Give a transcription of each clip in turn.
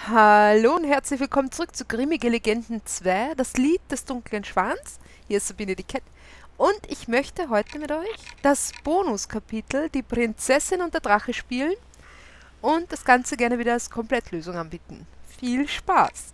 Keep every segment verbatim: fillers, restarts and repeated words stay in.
Hallo und herzlich willkommen zurück zu Grimmige Legenden zwei, das Lied des dunklen Schwans. Hier ist Sabine die Cat. Und ich möchte heute mit euch das Bonuskapitel Die Prinzessin und der Drache spielen und das Ganze gerne wieder als Komplettlösung anbieten. Viel Spaß!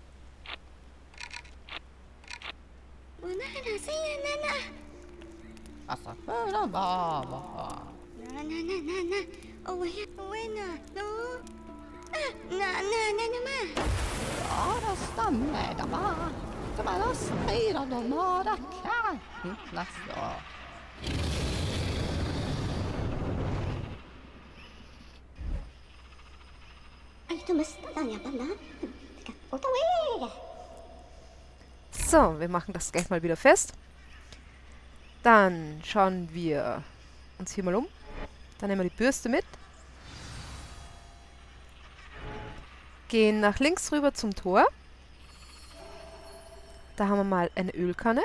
So, wir machen das gleich mal wieder fest. Dann schauen wir uns hier mal um. Dann nehmen wir die Bürste mit. Gehen nach links rüber zum Tor. Da haben wir mal eine Ölkanne.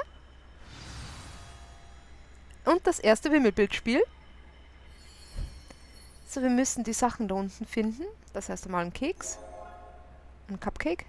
Und das erste Wimmelbildspiel. So, wir müssen die Sachen da unten finden. Das heißt einmal ein Keks. Ein Cupcake.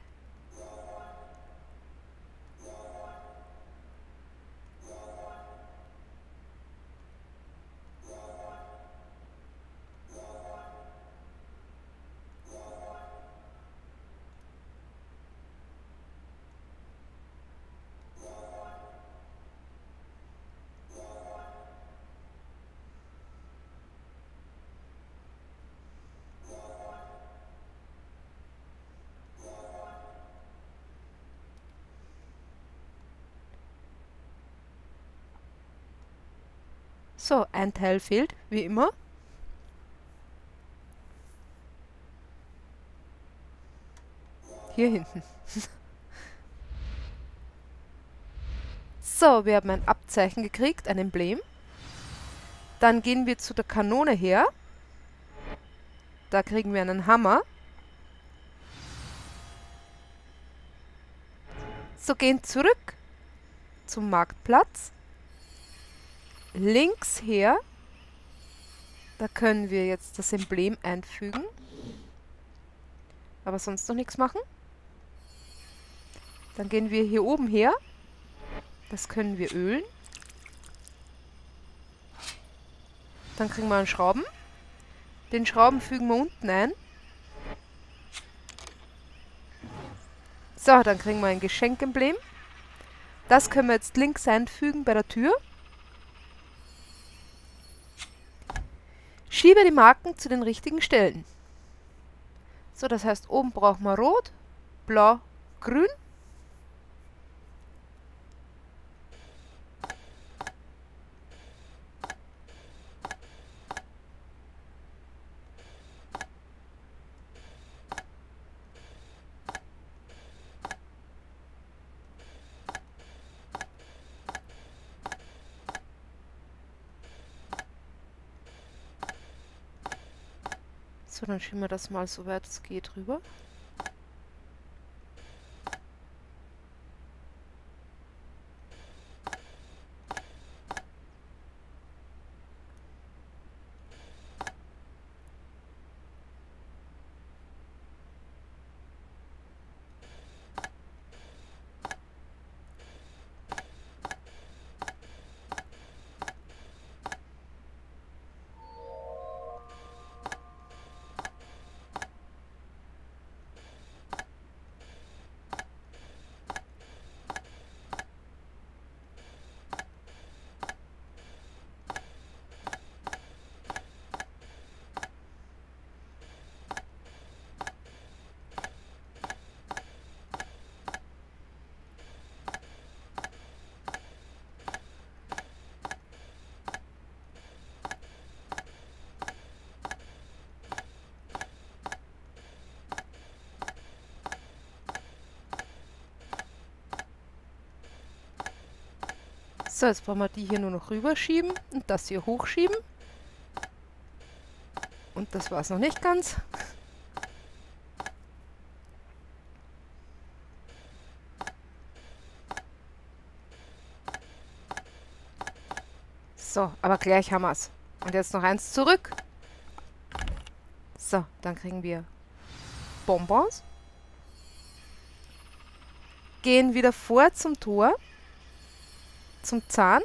So, ein Teil fehlt, wie immer. Hier hinten. So, wir haben ein Abzeichen gekriegt, ein Emblem. Dann gehen wir zu der Kanone her. Da kriegen wir einen Hammer. So, gehen zurück zum Marktplatz. Links her. Da können wir jetzt das Emblem einfügen. Aber sonst noch nichts machen. Dann gehen wir hier oben her. Das können wir ölen. Dann kriegen wir einen Schrauben. Den Schrauben fügen wir unten ein. So, dann kriegen wir ein Geschenkemblem. Das können wir jetzt links einfügen bei der Tür. Schiebe die Marken zu den richtigen Stellen. So, das heißt, oben brauchen wir Rot, Blau, Grün. So, dann schieben wir das mal so weit es geht rüber. So, jetzt brauchen wir die hier nur noch rüberschieben und das hier hochschieben. Und das war es noch nicht ganz. So, aber gleich haben wir es. Und jetzt noch eins zurück. So, dann kriegen wir Bonbons. gehen wieder vor zum Tor, zum Zahn.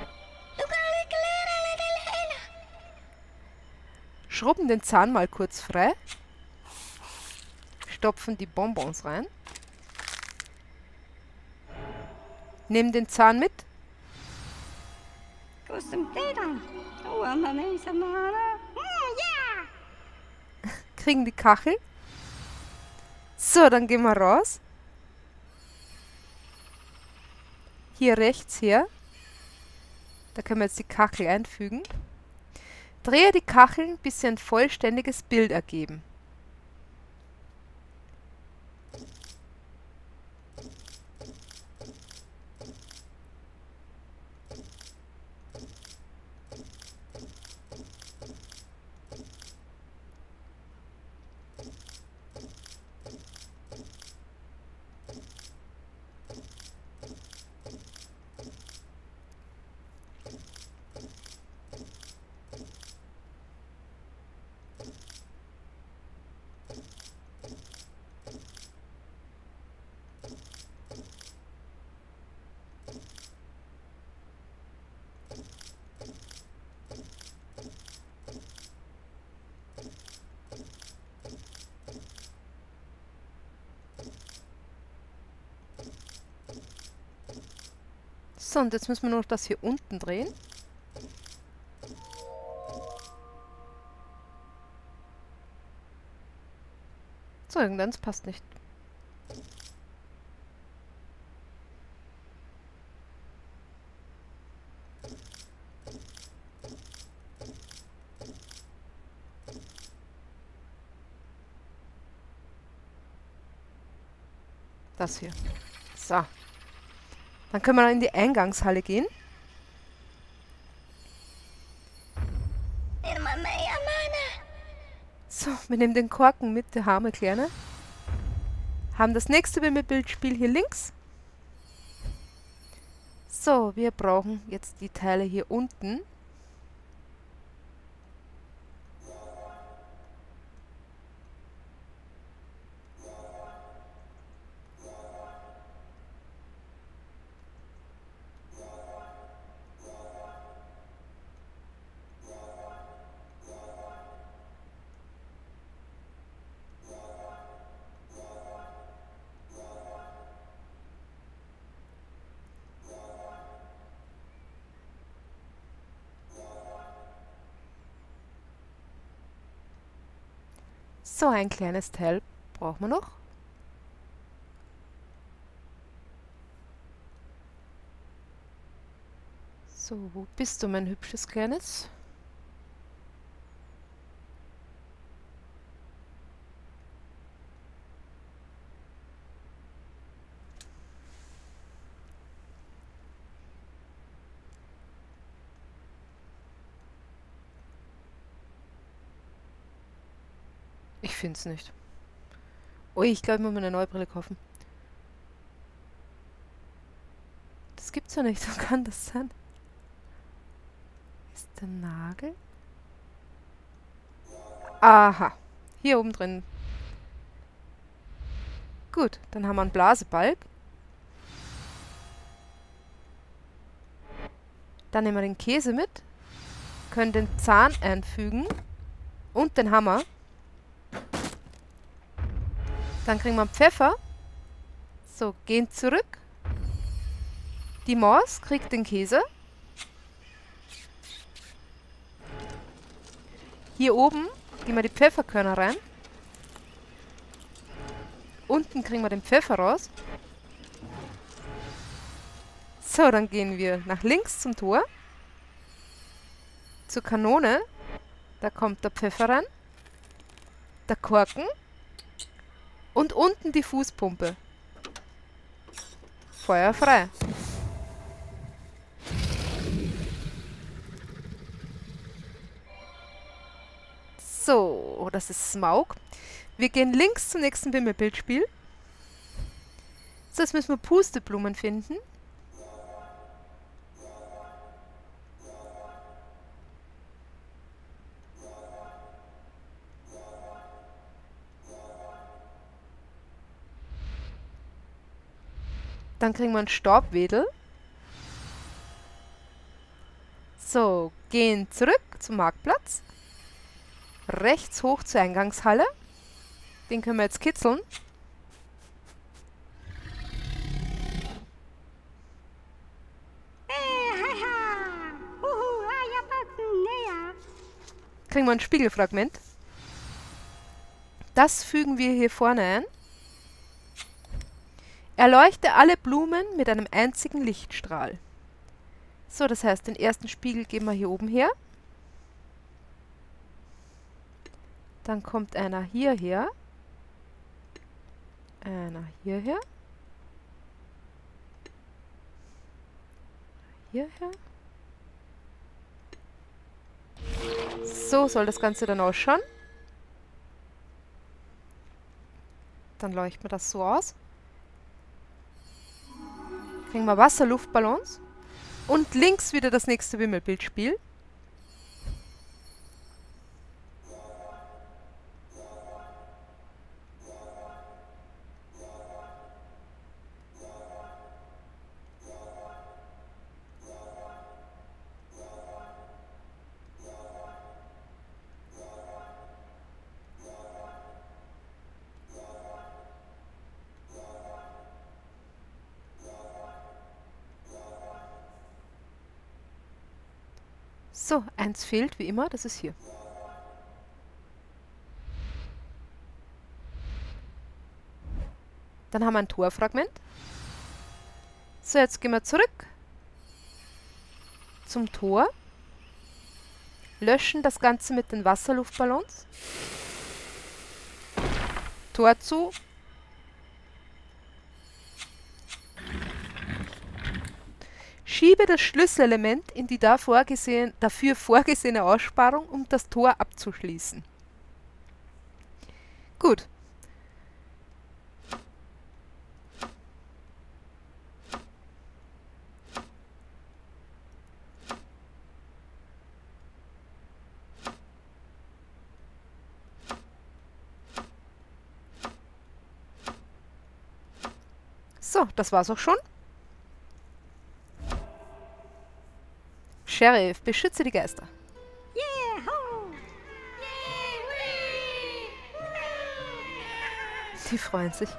Schrubben den Zahn mal kurz frei. Stopfen die Bonbons rein. Nehmen den Zahn mit. Kriegen die Kachel. So, dann gehen wir raus. Hier rechts her. Da können wir jetzt die Kachel einfügen. Drehe die Kacheln, bis sie ein vollständiges Bild ergeben. So, und jetzt müssen wir nur noch das hier unten drehen. So, irgendwas passt nicht. Das hier. So. Dann können wir dann in die Eingangshalle gehen. So, wir nehmen den Korken mit, der arme Kleine. Haben das nächste Wimmelbildspiel hier links. So, wir brauchen jetzt die Teile hier unten. So, ein kleines Teil brauchen wir noch. So, wo bist du, mein hübsches Kleines? Ich finde es nicht. Ui, ich glaube, ich muss mir eine neue Brille kaufen. Das gibt's ja nicht. So kann das sein. Ist der Nagel? Aha. Hier oben drin. Gut, dann haben wir einen Blasebalg. Dann nehmen wir den Käse mit. Können den Zahn einfügen. Und den Hammer. Dann kriegen wir einen Pfeffer. So, gehen zurück. Die Maus kriegt den Käse. Hier oben geben wir die Pfefferkörner rein. Unten kriegen wir den Pfeffer raus. So, dann gehen wir nach links zum Tor. Zur Kanone. Da kommt der Pfeffer rein. Der Korken. Und unten die Fußpumpe. Feuer frei. So, das ist Smaug. Wir gehen links zum nächsten Wimmelbildspiel. So, jetzt müssen wir Pusteblumen finden. Dann kriegen wir einen Staubwedel. So, gehen zurück zum Marktplatz. Rechts hoch zur Eingangshalle. Den können wir jetzt kitzeln. Kriegen wir ein Spiegelfragment. Das fügen wir hier vorne ein. Erleuchte alle Blumen mit einem einzigen Lichtstrahl. So, das heißt, den ersten Spiegel geben wir hier oben her. Dann kommt einer hierher. Einer hierher. Hierher. So soll das Ganze dann ausschauen. Dann leuchten wir das so aus. Kriegen wir Wasserluftballons. Und links wieder das nächste Wimmelbildspiel. So, eins fehlt wie immer, das ist hier. Dann haben wir ein Torfragment. So, jetzt gehen wir zurück zum Tor. Löschen das Ganze mit den Wasserluftballons. Tor zu. Schiebe das Schlüsselelement in die da vorgesehen, dafür vorgesehene Aussparung, um das Tor abzuschließen. Gut. So, das war's auch schon. Sheriff, beschütze die Geister. Die freuen sich.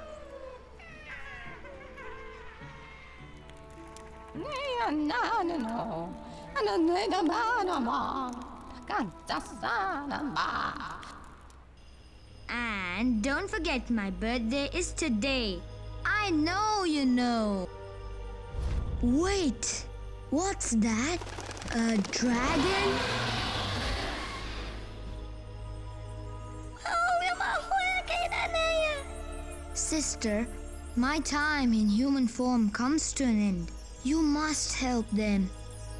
And don't forget, my birthday is today. I know you know. Wait, what's that? A dragon? Sister, my time in human form comes to an end. You must help them.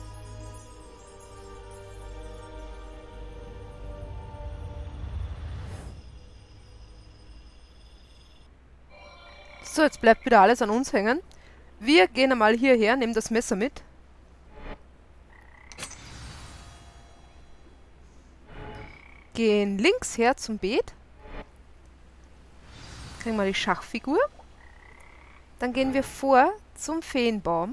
So, jetzt bleibt wieder alles an uns hängen. Wir gehen einmal hierher, nehmen das Messer mit. Gehen links her zum Beet. Kriegen wir die Schachfigur. Dann gehen wir vor zum Feenbaum.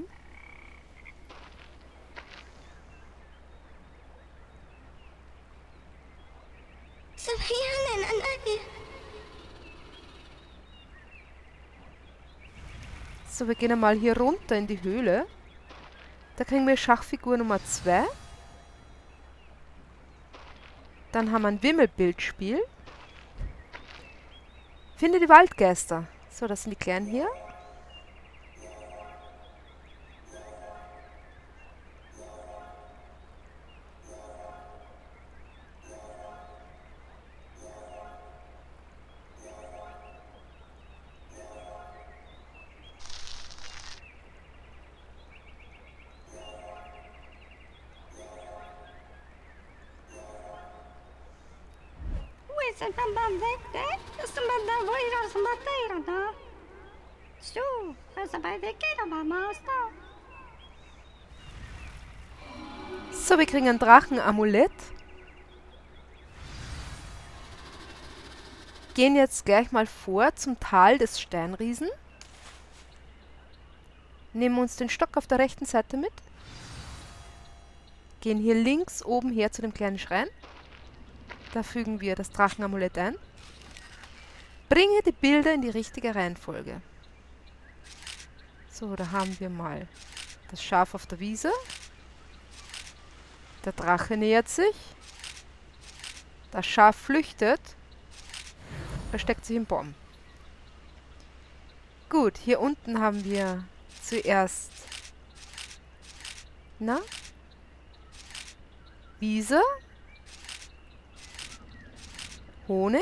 So, wir gehen einmal hier runter in die Höhle. Da kriegen wir Schachfigur Nummer zwei. Dann haben wir ein Wimmelbildspiel. Finde die Waldgeister. So, das sind die Kleinen hier. So, wir kriegen ein Drachenamulett. Gehen jetzt gleich mal vor zum Tal des Steinriesen. Nehmen uns den Stock auf der rechten Seite mit. Gehen hier links oben her zu dem kleinen Schrein. Da fügen wir das Drachenamulett ein. Bringe die Bilder in die richtige Reihenfolge. So, da haben wir mal das Schaf auf der Wiese. Der Drache nähert sich. Das Schaf flüchtet. Versteckt sich im Baum. Gut, hier unten haben wir zuerst na? Wiese. Honig.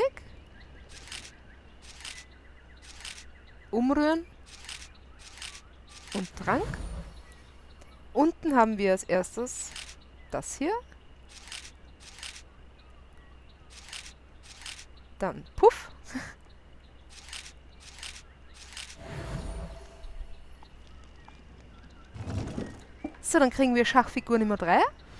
Umrühren. Und Trank. Unten haben wir als erstes das hier. Dann Puff. So, dann kriegen wir Schachfigur Nummer drei.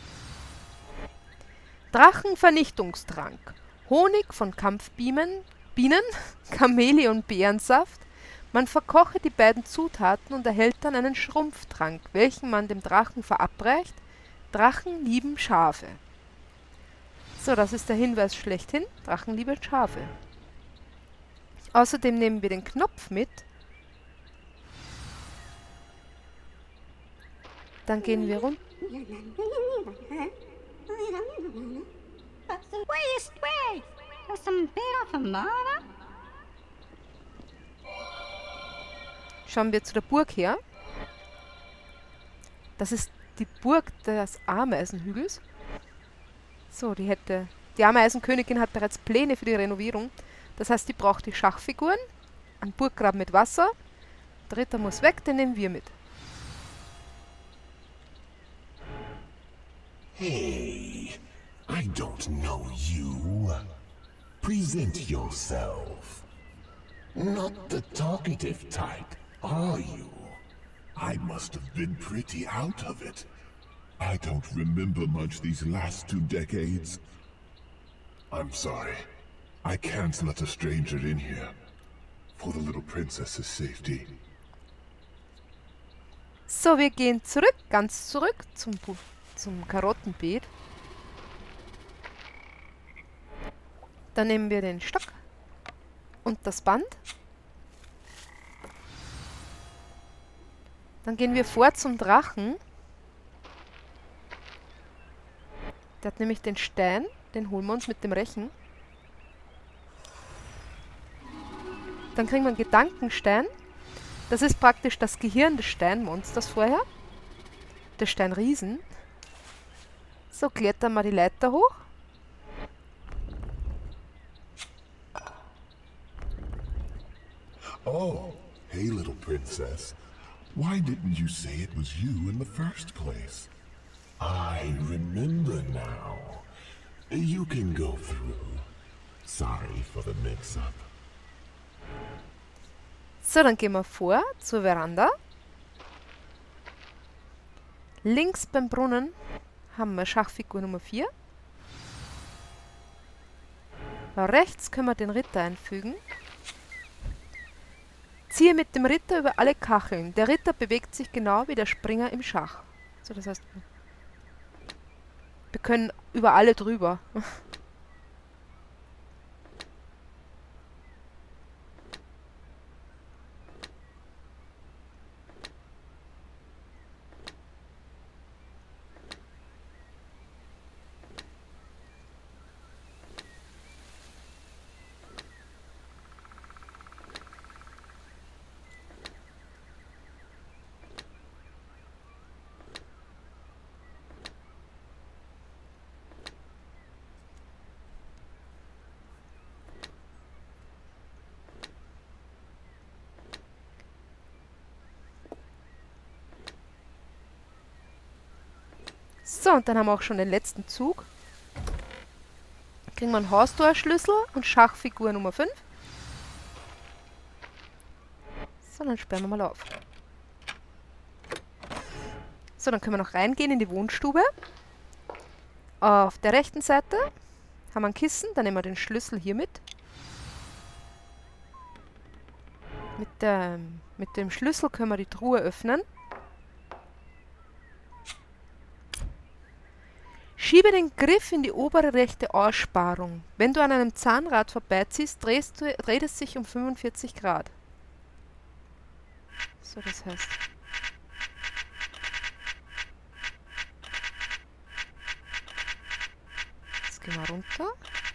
Drachenvernichtungstrank. Honig von Kampfbienen, Bienen, Chamäleon-Beerensaft. Man verkoche die beiden Zutaten und erhält dann einen Schrumpftrank, welchen man dem Drachen verabreicht. Drachen lieben Schafe. So, das ist der Hinweis schlechthin. Drachen lieben Schafe. Außerdem nehmen wir den Knopf mit. Dann gehen wir runter. Schauen wir zu der Burg her. Das ist die Burg des Ameisenhügels. So, die hätte... Die Ameisenkönigin hat bereits Pläne für die Renovierung. Das heißt, die braucht die Schachfiguren, einen Burggraben mit Wasser. Der Ritter muss weg, den nehmen wir mit. Hey, I don't know you. Present yourself. Not the talkative type, are you? I must have been pretty out of it. I don't remember much these last two decades. I'm sorry. I can't let a stranger in here. For the little princess's safety. So, wir gehen zurück, ganz zurück zum, zum Karottenbeet. Dann nehmen wir den Stock und das Band. Dann gehen wir vor zum Drachen. Der hat nämlich den Stein, den holen wir uns mit dem Rechen. Dann kriegen wir einen Gedankenstein. Das ist praktisch das Gehirn des Steinmonsters vorher. Der Steinriesen. So, klettern wir die Leiter hoch. Oh, hey little princess. Why didn't you say it was you in the first place? I remember now. You can go through. Sorry for the mix-up. So, dann gehen wir vor zur Veranda. Links beim Brunnen haben wir Schachfigur Nummer vier. Rechts können wir den Ritter einfügen. Ziehe mit dem Ritter über alle Kacheln. Der Ritter bewegt sich genau wie der Springer im Schach. So, das heißt, wir können über alle drüber. So, und dann haben wir auch schon den letzten Zug. Kriegen wir einen Haustorschlüssel und Schachfigur Nummer fünf. So, dann sperren wir mal auf. So, dann können wir noch reingehen in die Wohnstube. Auf der rechten Seite haben wir ein Kissen, dann nehmen wir den Schlüssel hier mit. Mit, der, mit dem Schlüssel können wir die Truhe öffnen. Schiebe den Griff in die obere rechte Aussparung. Wenn du an einem Zahnrad vorbeiziehst, drehst du, dreht es sich um fünfundvierzig Grad. So, das heißt... Jetzt gehen wir runter.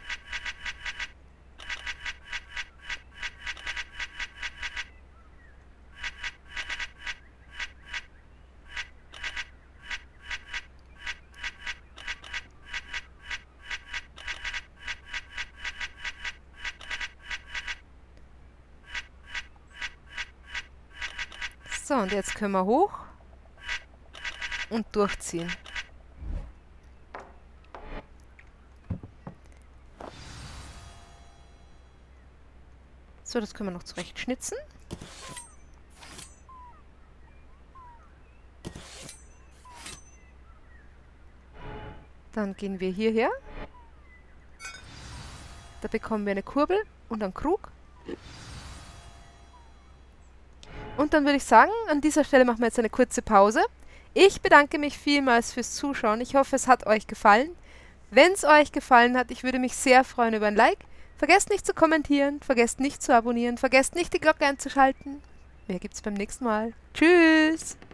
So, und jetzt können wir hoch und durchziehen. So, das können wir noch zurecht schnitzen. Dann gehen wir hierher. Da bekommen wir eine Kurbel und einen Krug. Und dann würde ich sagen, an dieser Stelle machen wir jetzt eine kurze Pause. Ich bedanke mich vielmals fürs Zuschauen. Ich hoffe, es hat euch gefallen. Wenn es euch gefallen hat, ich würde mich sehr freuen über ein Like. Vergesst nicht zu kommentieren, vergesst nicht zu abonnieren, vergesst nicht die Glocke einzuschalten. Mehr gibt's beim nächsten Mal. Tschüss!